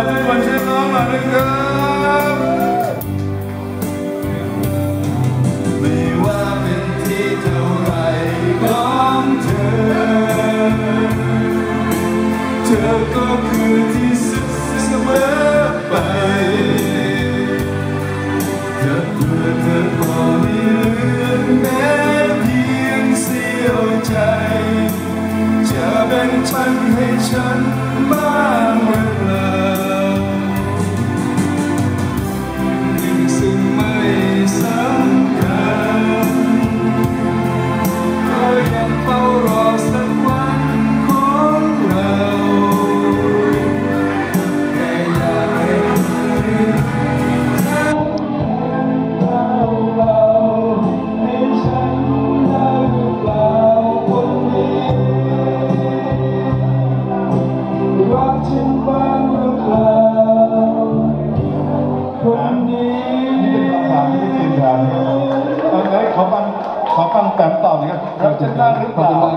ทุกคนช่วยร้องหน่อยนะครับไม่ว่าเป็นที่เท่าไรของเธอก็คือที่สุดเสมอไปเธอเพื่อเธอพอไม่เหลือแม้เพียงเสี้ยวใจจะแบ่งปันให้ฉันบ้างหรือเปล่าซึ่งไม่สำคัญก็ยังเฝ้ารอสักวันของเราแค่อยากให้เธอให้ฉันได้หรือเปล่าคนนี้รักฉันบ้างหรือเปล่าคนนี้ขอฟังแปมตอบหน่อยครับรักฉันบ้างหรือเปล่า